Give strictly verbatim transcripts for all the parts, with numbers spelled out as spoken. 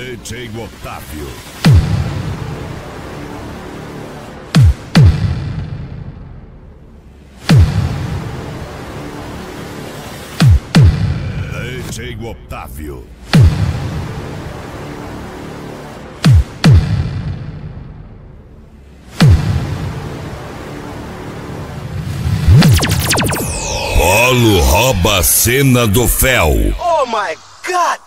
D J Otávio. D J Otávio. Polo rouba a cena do Fel. Oh my God!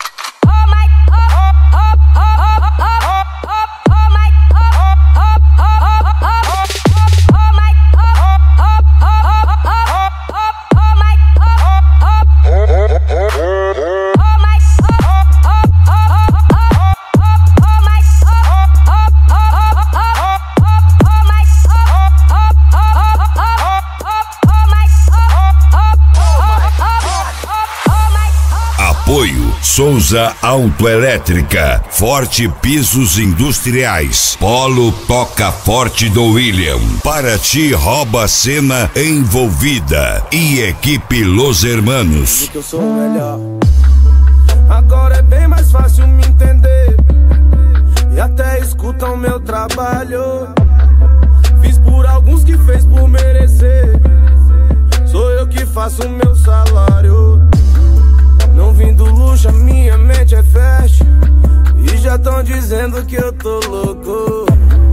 Apoio Souza Autoelétrica, Forte Pisos Industriais, Polo Toca Forte do William, Paraty rouba a cena envolvida e equipe Los Hermanos. Que eu sou o melhor. Agora é bem mais fácil me entender e até escutam meu trabalho. Fiz por alguns que fez por merecer. Sou eu que faço o meu salário. Não vim do luxo, a minha mente é fast. E já tão dizendo que eu tô louco.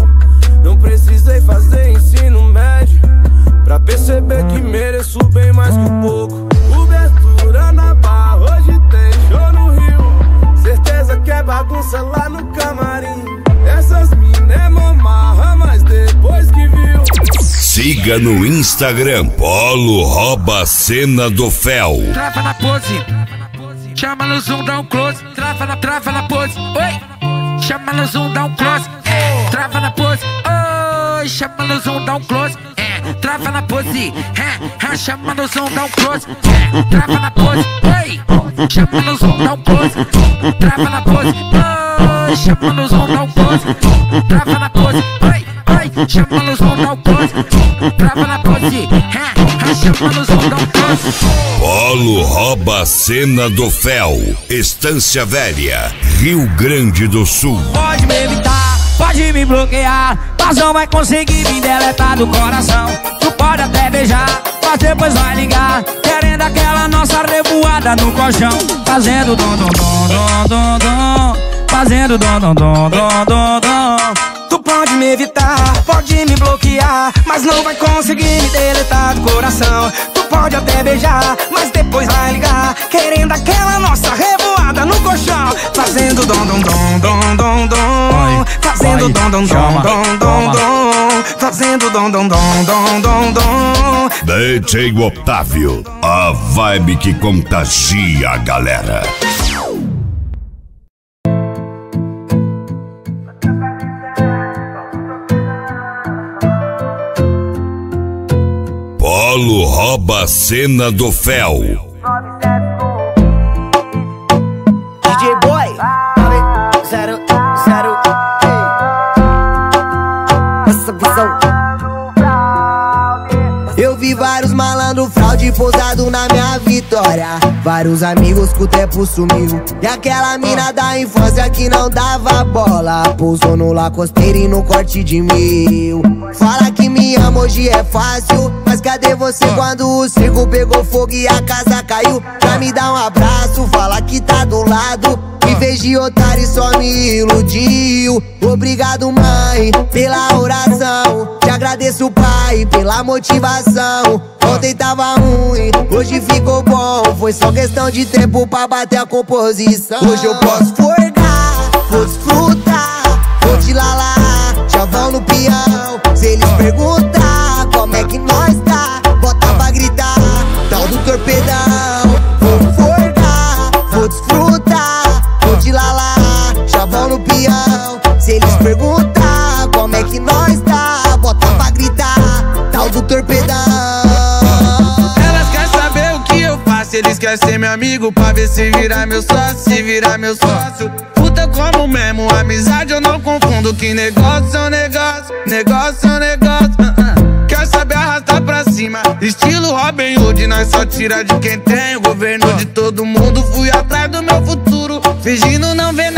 Não precisei fazer ensino médio pra perceber que mereço bem mais que pouco. Cobertura na barra, hoje tem show no Rio. Certeza que é bagunça lá no camarim. Essas mina é mamarra, mas depois que viu. Siga no Instagram, Polo rouba a cena do Fel. Trava na pose, chama no zoom, dá um close. Trava na, trava na pose, oi. Chama no zoom, dá um close. É, trava na pose, oi. Chama no zoom, dá um close. É, trava na pose, é, é, chama no zoom, dá um close. É, trava na pose, oi. Chama no zoom, dá um close. Trava na pose, oi. Chama no zoom, dá um close. Trava na pose, oi. Chama no zoom, dá um close. Trava na pose, é, é, chama no zoom, dá um close. Polo rouba a cena do Fel, Estância Velha, Rio Grande do Sul. Pode me evitar, pode me bloquear, mas não vai conseguir me deletar do coração. Tu pode até beijar, mas depois vai ligar, querendo aquela nossa revoada no colchão. Fazendo dom dom dom dom dom dom, fazendo dom dom dom dom dom dom. Tu pode me evitar, pode me bloquear, mas não vai conseguir me deletar do coração. Tu pode até beijar, mas depois vai ligar, querendo aquela nossa revoada no colchão. Fazendo dom dom dom dom dom dom, fazendo dom dom dom dom dom dom, fazendo dom dom dom dom dom dom. D J Otávio, a vibe que contagia a galera. Polo rouba a cena do Fel. D J Boy, zero, zero, essa visão. Eu vi vários malandro fraude pousado na minha vitória. Vários amigos que o tempo sumiu. E aquela mina da infância que não dava bola pousou no lacosteiro e no corte de mil. Fala que me ama, hoje é fácil, mas cadê você quando o circo pegou fogo e a casa caiu? Pra me dar um abraço, fala que tá do lado. Em vez de otário só me iludiu. Obrigado mãe pela oração, te agradeço pai pela motivação. Ontem tava ruim, hoje ficou bom. Foi só questão de tempo pra bater a composição. Hoje eu posso forgar, vou desfrutar, vou te lalar, chavão no peão. Se eles perguntar como é que nós tá, bota pra gritar, tal do torpedão. Vou forgar, vou desfrutar, vou te lalar, chavão no peão. Se eles perguntar como é que nós tá, bota pra gritar, tal do torpedão. Elas querem saber o que eu faço, eles querem ser meu amigo pra ver se virar meu sócio, se virar meu sócio. Puta como mesmo, amizade eu não confundo, que negócio é um negócio, negócio é um negócio. uh -uh. Quer saber arrastar pra cima, estilo Robin Hood, nós só tira de quem tem. O governo de todo mundo, fui atrás do meu futuro, fingindo não ver nada.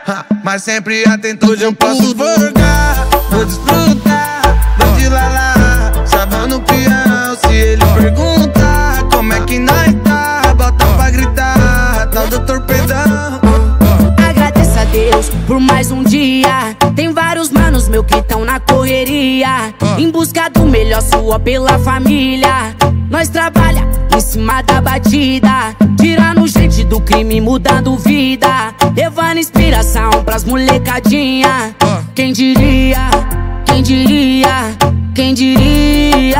mas sempre atento, eu posso forgar. Vou desfrutar, vou de lalá, chavão no peão. Se ele perguntar como é que nós tá, bota pra gritar, tal do torpedão. Agradeço a Deus por mais um dia. Tem vários manos meu que tão na correria, em busca do melhor, sua pela família. Nós trabalha em cima da batida, tirando gente do crime, mudando vida, levando inspiração pras molecadinha. Quem diria, quem diria, quem diria.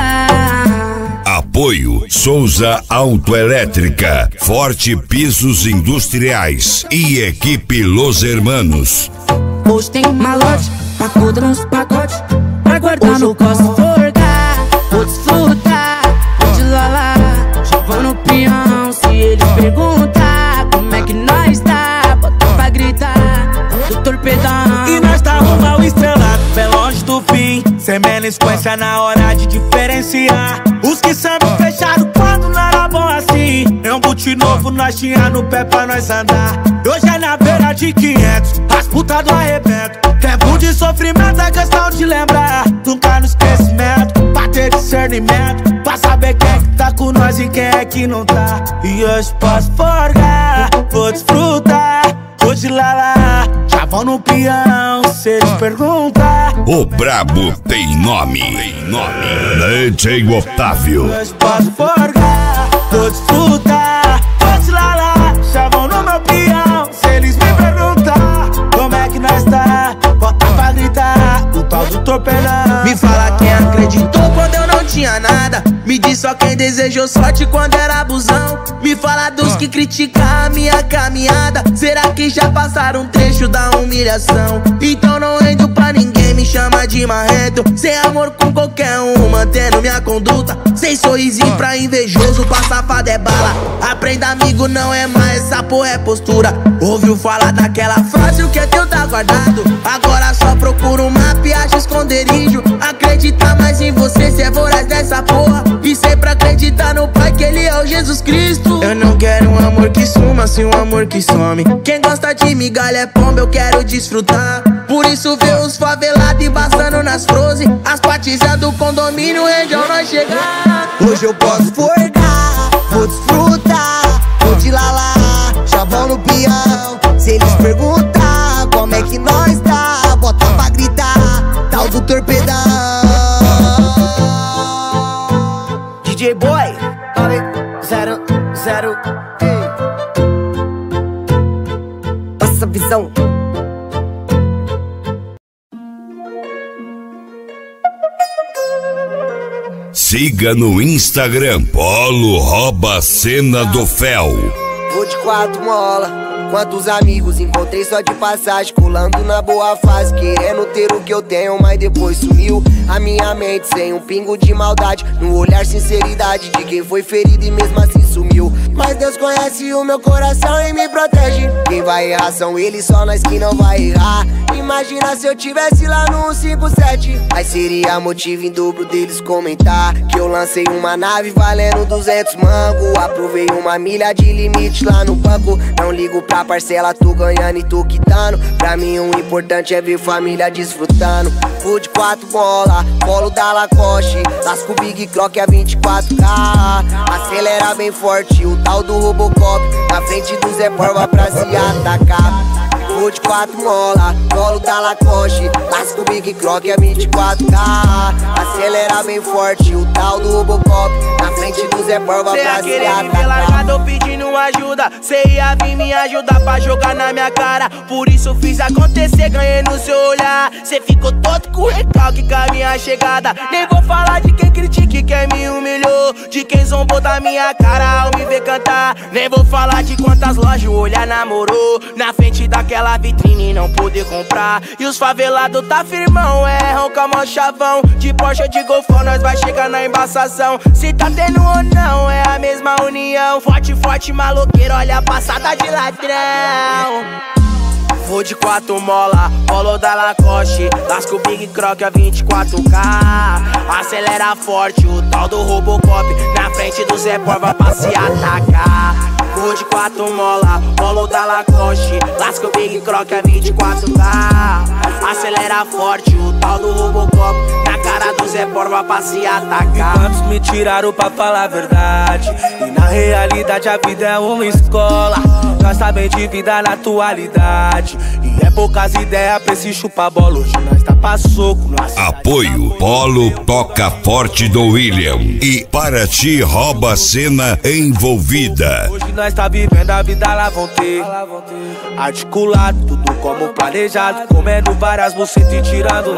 Apoio Souza Autoelétrica, Forte Pisos Industriais e Equipe Los Hermanos. Hoje tem malote, pacuda nos pacotes, pra guardar no costa, forgar, vou desfrutar, vou de lalá, chavão no peão. Se eles perguntar como é que nós tá, bota pra gritar, do torpedão. E nós tá rumo ao estrelado, bem longe do fim, sem melisquência na hora de diferenciar. Os que sempre fecharam quando não era bom assim, é um boot novo, nós tinha no pé pra nós andar. Hoje é na beira de quinhentos, as putas do arrebento. Tempo de sofrimento é questão de lembrar, nunca no esquecimento, pra ter discernimento, pra saber quem é que tá com nós e quem é que não tá. E hoje posso forgar, vou desfrutar, hoje lalá, chavão no peão. Se eles perguntar, o brabo tem nome, tem nome. D J Otávio. Hoje posso forgar, vou desfrutar, hoje lalá, chavão no meu peão. Se eles me perguntar como é que nós tá, bota pra gritar, o tal do torpedão. Me fala quem acreditou quando eu não tinha nada, me diz só quem desejou sorte quando era abusão. Me fala dos que criticam a minha caminhada, será que já passaram um trecho da humilhação? Então não rendo pra ninguém, me chama de marrento, sem amor com qualquer um, mantendo minha conduta, sem sorrisinho pra invejoso, pra safado é bala. Aprenda amigo, não é mais, essa porra é postura. Ouviu falar daquela frase, o que é teu tá guardado, agora só procura um mapa e acha esconderijo. Acredita mais em você, cê é voraz dessa porra, e sempre acreditar no Pai que Ele é o Jesus Cristo. Eu não quero um amor que suma, sim um amor que some. Quem gosta de migalha é pomba, eu quero desfrutar. Por isso vê os favelados embaçando nas frozen, as patizas do condomínio onde nós chegar. Hoje eu posso forgar, vou desfrutar, vou de lalá, chavão no peão. Se eles perguntar como é que nós tá, bota pra gritar, tal do torpedão. D J Boy, zero, zero, ei. Passa a visão. Siga no Instagram Polo Rouba Cena do Fel. Vou de quatro mola, quantos amigos encontrei só de passagem, colando na boa fase, querendo ter o que eu tenho, mas depois sumiu a minha mente sem um pingo de maldade, no olhar sinceridade de quem foi ferido e mesmo assim sumiu. Mas Deus conhece o meu coração e me protege, quem vai errar são eles, só nós que não vai errar. Imagina se eu tivesse lá no cento e cinquenta e sete, aí seria motivo em dobro deles comentar que eu lancei uma nave valendo duzentos mango, aprovei uma milha de limite lá no banco. Não ligo pra parcela, tô ganhando e tô quitando, pra mim o importante é ver família desfrutando. Vou de quatro bola, polo da Lacoste, lasco Big Clock a vinte e quatro K, acelera bem forte, o tal do Robocop, na frente do Zé Porva pra se atacar. Vou de quatro mola, polo da Lacoste, lasco Big Clock a vinte e quatro K, acelera bem forte, o tal do Robocop, na frente do Zé Porva pra se atacar. Cê ia querer me ver largado pedindo ajuda, cê ia vir me ajudar pra jogar na minha cara, por isso fiz acontecer, ganhei no seu olhar. Cê ficou todo com recalque com a minha chegada, nem vou falar de quem critique, quem me humilhou, de quem zombou da minha cara ao me ver cantar. Nem vou falar de quantas lojas o olhar namorou, na frente daquela vitrine não poder comprar. E os favelados tá firmão, é ronca mó chavão, de Porsche ou de Golfão nós vai chegar na embaçação. Se tá tendo ou não, é a mesma união, forte, forte, maloqueiro, olha a passada de ladrão. Vou de quatro mola, polo da Lacoste, lasco Big Croc a vinte e quatro K, acelera forte, o tal do Robocop, na frente do Zé Porva pra se atacar. Vou de quatro mola, polo da Lacoste, lasca o Big Croc a vinte e quatro K. Acelera forte, o tal do Robocop, na cara do Zé Borba pra se atacar. Quantos me tiraram pra falar a verdade? E na realidade a vida é uma escola. Nós sabemos de vida na atualidade. E é poucas ideias pra esse chupa-bola. Hoje nós tá pra soco. Nós Apoio Polo Toca Forte do William e Paraty rouba a cena envolvida. Hoje nós tá vivendo a vida lá vão ter. Articulado, tudo como planejado. Comendo várias bucetas e tirando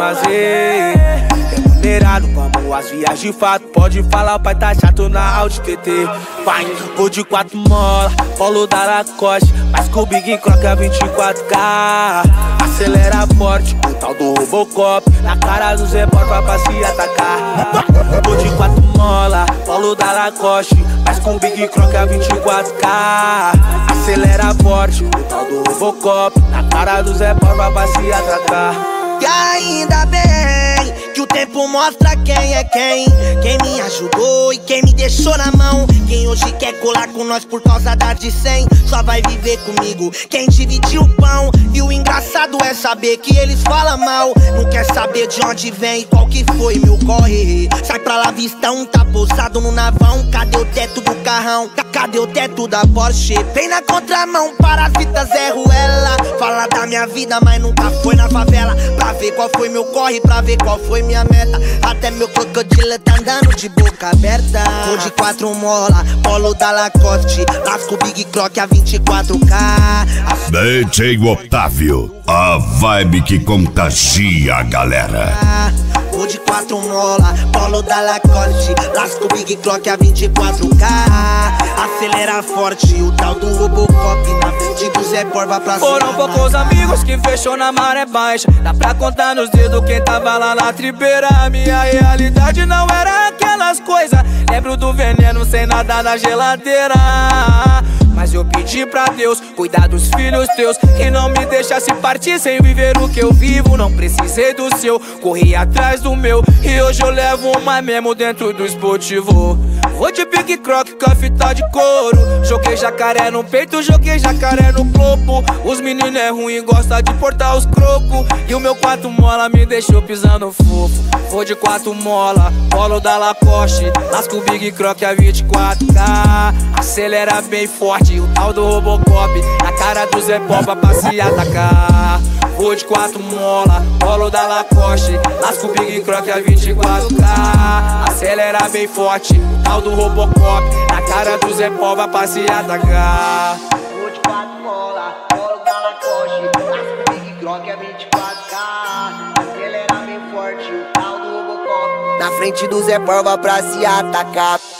lazer. Remunerado, vamos às viagens de fato. Pode falar, o pai tá chato na Audi T T. Vai, vou de quatro mola, polo da Lacoste, mas com o Big Croc a vinte e quatro K. Acelera forte, o tal do Robocop, na cara do Zé Borba pra se atacar. Vou de quatro mola, polo da Lacoste, mas com o Big Croc a vinte e quatro K. Acelera forte, o tal do Robocop, na cara do Zé Borba pra se atacar. E ainda bem que o tempo mostra quem é quem. Quem me ajudou e quem me deixou na mão. Quem hoje quer colar com nós por causa da de cem, só vai viver comigo quem dividiu o pão. E o engraçado é saber que eles falam mal. Não quer saber de onde vem e qual que foi meu corre. Sai pra lá, vista um tá pousado no navão. Cadê o teto do carrão? Cadê o teto da Porsche? Vem na contramão, parasita Zé Ruela. Fala da minha vida, mas nunca foi na favela. Pra ver qual foi meu corre, pra ver qual foi minha meta. Até meu crocodilo tá andando de boca aberta. Vou de quatro mola, polo da Lacoste, lasco o Big Croc a vinte e quatro K. D J Otávio, a vibe que contagia a galera. Vou de quatro mola, polo da Lacoste, lasco o Big Croc a vinte e quatro K. Acelera forte, o tal do Robocop, na frente do Zé Borba pra cima. Foram poucos amigos que fechou na maré baixa. Dá pra contar nos dedos quem tava lá na tribeira. A minha realidade não era aquelas coisas. Lembro do veneno sem nada na geladeira. Mas eu pedi pra Deus cuidar dos filhos teus, que não me deixasse partir sem viver o que eu vivo. Não precisei do seu, corri atrás do meu, e hoje eu levo uma mesmo dentro do esportivo. Vou de Big Croc com a fita de couro. Joguei jacaré no peito, joguei jacaré no globo. Os meninos é ruim, gosta de portar os crocos. E o meu quatro mola me deixou pisando fofo. Vou de quatro mola, polo da Lacoste, lasco o Big Croc a vinte e quatro K. Acelera bem forte, o tal do Robocop, na cara do Zé Borba pra se atacar. Vou de quatro mola, polo da Lacoste, lasco o Big Croc a vinte e quatro K. Acelera bem forte, o tal do Robocop, na cara do Zé Borba pra se atacar. Vou de quatro mola, polo da Lacoste, lasco o Big Croc a vinte e quatro K. Acelera bem forte, o tal do Robocop, na frente do Zé Borba pra se atacar.